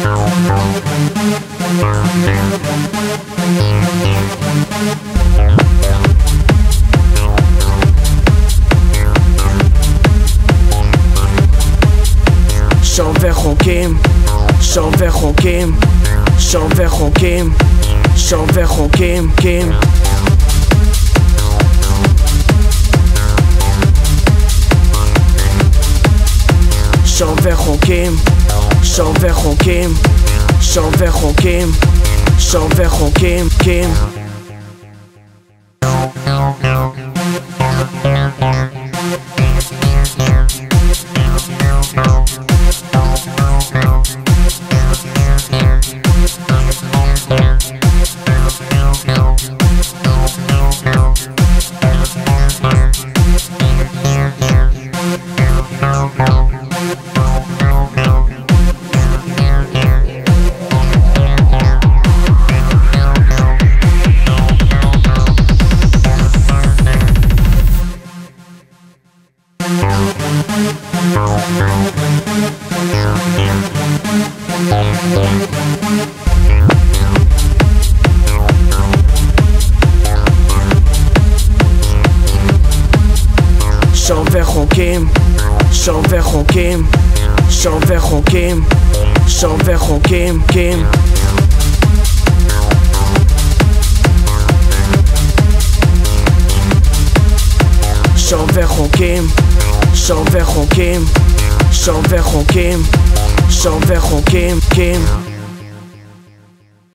שם וחוקים, שם וחוקים, שם וחוקים, שם וחוקים, קים. שם וחוקים, שם וחוקים, שם וחוקים, שם וחוקים, קים. שם וחוקים, שם וחוקים, שם וחוקים, שם וחוקים, קים. שם וחוקים, שם וחוקים, שם וחוקים, שם וחוקים, קים.